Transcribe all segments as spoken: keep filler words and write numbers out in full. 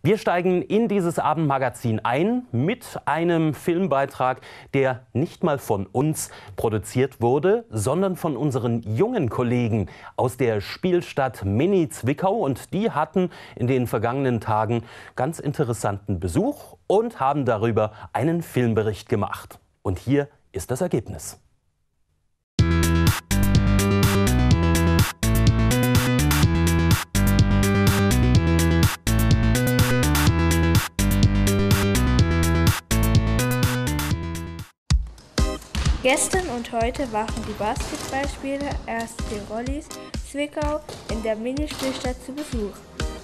Wir steigen in dieses Abendmagazin ein mit einem Filmbeitrag, der nicht mal von uns produziert wurde, sondern von unseren jungen Kollegen aus der Spielstadt Mini-Zwickau. Und die hatten in den vergangenen Tagen ganz interessanten Besuch und haben darüber einen Filmbericht gemacht. Und hier ist das Ergebnis. Gestern und heute waren die Basketballspieler erst die Rollis Zwickau in der Minispielstadt zu Besuch.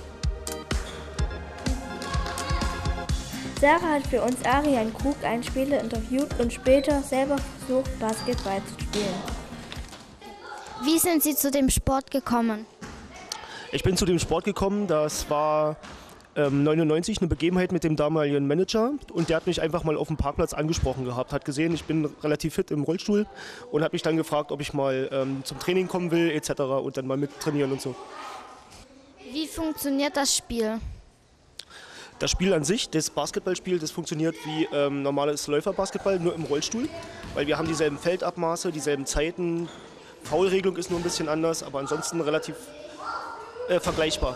Sarah hat für uns Arian Krug, einen Spieler, interviewt und später selber versucht, Basketball zu spielen. Wie sind Sie zu dem Sport gekommen? Ich bin zu dem Sport gekommen, das war ähm, neunundneunzig eine Begebenheit mit dem damaligen Manager, und der hat mich einfach mal auf dem Parkplatz angesprochen gehabt, hat gesehen, ich bin relativ fit im Rollstuhl und hat mich dann gefragt, ob ich mal ähm, zum Training kommen will et cetera und dann mal mittrainieren und so. Wie funktioniert das Spiel? Das Spiel an sich, das Basketballspiel, das funktioniert wie ähm, normales Läuferbasketball, nur im Rollstuhl, weil wir haben dieselben Feldabmaße, dieselben Zeiten, Foulregelung ist nur ein bisschen anders, aber ansonsten relativ äh, vergleichbar.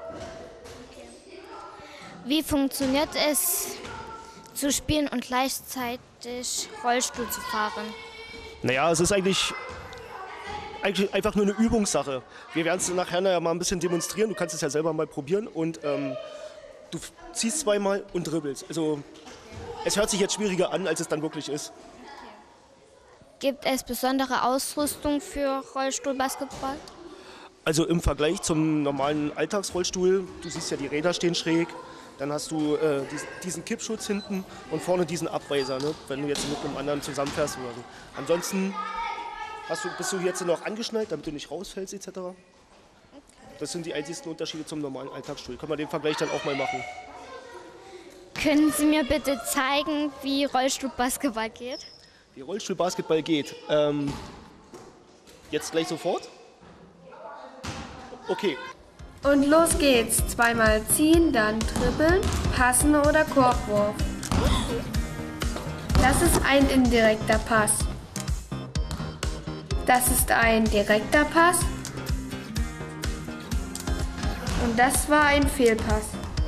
Wie funktioniert es, zu spielen und gleichzeitig Rollstuhl zu fahren? Naja, es ist eigentlich, eigentlich einfach nur eine Übungssache. Wir werden es nachher ja mal ein bisschen demonstrieren, du kannst es ja selber mal probieren und ähm, du ziehst zweimal und dribbelst. Also es hört sich jetzt schwieriger an, als es dann wirklich ist. Gibt es besondere Ausrüstung für Rollstuhlbasketball? Also im Vergleich zum normalen Alltagsrollstuhl, du siehst ja, die Räder stehen schräg, dann hast du äh, diesen Kippschutz hinten und vorne diesen Abweiser, ne, wenn du jetzt mit einem anderen zusammenfährst oder so. Ansonsten hast du, bist du jetzt noch angeschnallt, damit du nicht rausfällst et cetera. Das sind die einzigsten Unterschiede zum normalen Alltagsstuhl. Können wir den Vergleich dann auch mal machen. Können Sie mir bitte zeigen, wie Rollstuhlbasketball geht? Wie Rollstuhlbasketball geht? Ähm, jetzt gleich sofort? Okay. Und los geht's. Zweimal ziehen, dann dribbeln, passen oder Korbwurf. Das ist ein indirekter Pass. Das ist ein direkter Pass. Und das war ein Fehlpass.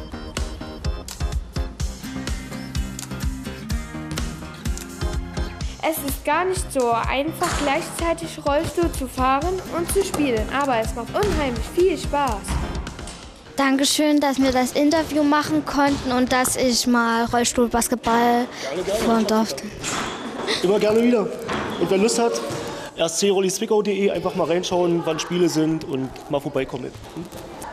Es ist gar nicht so einfach, gleichzeitig Rollstuhl zu fahren und zu spielen, aber es macht unheimlich viel Spaß. Dankeschön, dass wir das Interview machen konnten und dass ich mal Rollstuhlbasketball fahren durfte. Immer gerne wieder. Und wer Lust hat, erst c rollis zwickau punkt de, einfach mal reinschauen, wann Spiele sind und mal vorbeikommen. Hm?